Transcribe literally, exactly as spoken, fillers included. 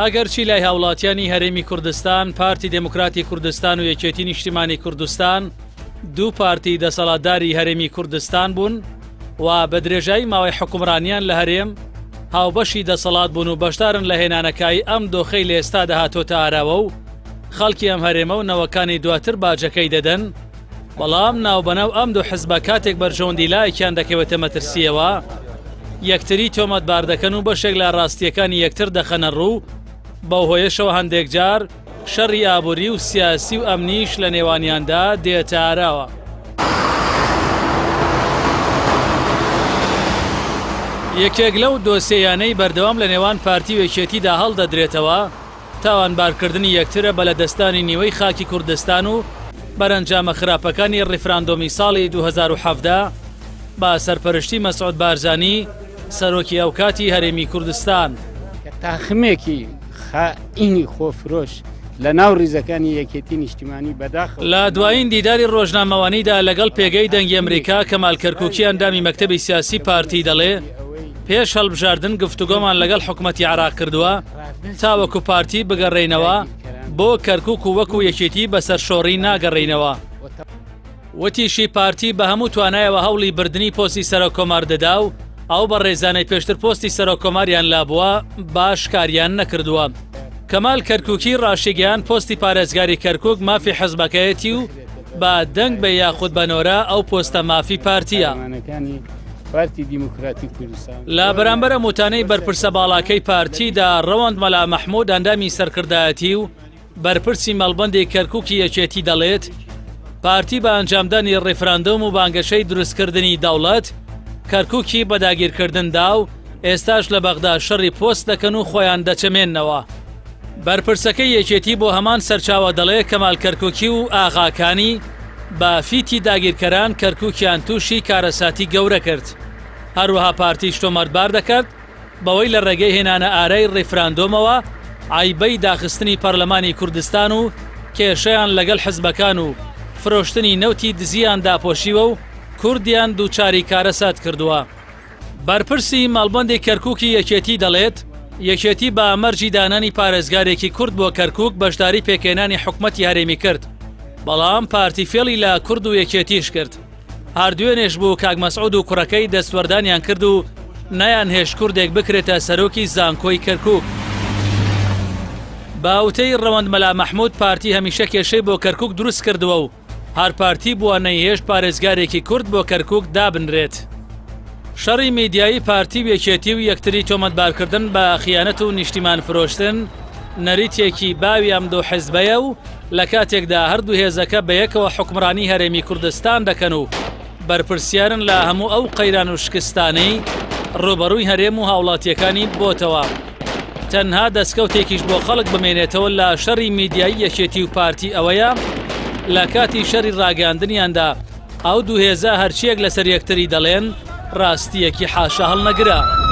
ئەگەرچی لای هاوڵاتیانی هەرێمی کوردستان، پارتی دموکراتی کوردستان و یەکێتی نیشتیمانی کوردستان دوو پارتی دەسەڵاتداری هەرێمی کوردستان بوون و بە درێژایی ماوەی حکومڕانیان لە هەرێم هاوبەشی دەسەڵات بوون و بەشدارن لە هێنانەکەی ئەم دۆخەی لە ئێستا دەهاتۆتە ئاراوە و خەڵکی ئەم هەرێمە و نەوەکانی دواتر باجەکەی دەدەن. بەڵام ناوبەنەو ئەم دوو حزبە کاتێک بەرژەوەندی لایەکیان دەکەوێتە مەترسیەوە یەکتری تۆمەتبار دەکەن و بەشێک لە ڕاستیەکانی یەکتر دەخەنە ڕوو. بەو هۆیەشەوە هەندێک جار شەڕی ئابووری و سیاسی و ئەمنیش لە نێوانیاندا دێتە ئاراوە. یەکێک لەو دۆسیەیانەی بەردەوام لە نێوان پارتی و یەکێتیدا هەڵدەدرێتەوە تاوانبارکردنی یەکترە بە لەدەستانی نیوەی خاکی کوردستان و بەرەنجامە خراپەکانی ڕیفراندۆمی ساڵی دوو هەزار و حەڤدا با سەرپەرشتی مەسعود بارزانی سەرۆکی ئەو کاتی هەرێمی کوردستان. تاخمێکی خائینی خۆفرۆش لە ناو ڕیزەکانی یەکێتی نیشتیمانی بەداخەوە لە دوایین دیداری ڕۆژنامەوانیدا لەگەڵ پێگەی دەنگی ئەمریکا کەمال کەرکووکی ئەندامی مەکتەبی سیاسی پارتی دەڵێ پێش هەڵبژاردن گفتوگۆمان لەگەڵ حکومەتی عێراق کردووە تاوەکو پارتی بگەڕێینەوە بۆ کەرکووک و وەکو یەکێتی بەسەر شۆڕی ناگەڕێینەوە. وتیشی پارتی بە هەموو توانایەوە هەوڵی بردننی پۆستی سەرۆک کۆمار دەدا و ئەو بە ڕێزانەی پێشتر پۆستی سەرۆک کۆماریان لابووە باش کاریان نەکردووە. کەمال کەرکووکی ڕاشیگەیان پۆستی پارێزگاری کەرکووک مافی حەزبەکەیەتی و با دەنگ بە یاخود بەنۆرە ئەو پۆستە مافی پارتیە. پارتی دیموکراتی کوردستان لە بەرامبەر ئەموتانەی بەرپرسە باڵاکەی پارتیدا ڕەوەند مەلا مەحموود ئەندامی سەرکردایەتی و بەرپرسی مەڵبەندی کەرکووکی یەکێتی دەڵێت پارتی بە ئەنجامدانی ڕیفراندۆم و بانگەشەی دروستکردنی دەوڵەت کەرکووکی بەداگیرکردندا و ئێستاش لە بەغدا شەڕی پۆست دەکەن و خۆیان دەچەمێننەوە. بەرپرسەکەی یەکێتی بۆ هەمان سەرچاوە دەڵێ کەمال کەرکووکی و ئاغاکانی بە فیتی داگیرکەران کەرکووکیان تووشی کارەساتی گەورە کرد. هەروەها پارتیش تۆمەتبار دەکات بەوەی لە ڕێگەی هێنانە ئارەی ڕیفراندۆمەوە عیبەی داخستنی پەرلەمانی کوردستان و کێشەیان لەگەڵ حزبەکان و فرۆشتنی نەوتی دزیان داپۆشیوە و کوردیان دووچاری کارەسات کردووە. بەرپرسی مەڵبەندی کەرکووکی یەکێتی دەڵێت یەکێتی بە ئەمەرجی دانانی پارێزگارێکی کورد بۆ کەرکووک بەشداری پێکێنانی حکومەتی هەرێمی کرد. بەڵام پارتی فێڵی لە کورد و یەکێتیش کرد. هەردوێنێش بوو کاک مەسعود و کوڕەکەی دەستوەردانیان کرد و نەیان هێش کوردێک بکرێتە سەرۆکی زانکۆی کەرکووک. باوتەی ڕەوەند مەلا مەحموود پارتی هەمیشە کێشەی بۆ کەرکووک دروست کردووە و هەر پارتی بووە نەیهێش پارێزگارێکی کورد بۆ کەرکووک دابنرێت. شەڕی میدیایی پارتی و یەکێتی و یەکتری تۆمەتبارکردن بە خیانەت و نیشتیمان فرۆشتن نەریتێکی باوی ئەم دوو حیزبەیە و لە کاتێکدا هەردوو هێزەکە بە یەکەوە حکومڕانی هەرێمی کوردستان دەکەن و بەرپرسیارن لە هەموو ئەو قەیران و شکستانەی ڕوبەڕووی هەرێم و هاوڵاتیەکانی بۆتەوە. تەنها دەستکەوتێکیش بۆ خەڵک بمێنێتەوە لە شەڕی میدیایی یەکێتی و پارتی ئەوەیە لە کاتی شەڕی ڕاگەاندنیاندا ئەو دوو هێزە هەرچیەک لەسەر یەکتری دەڵێن ڕاستیەکی حاشا هەڵنەگرە.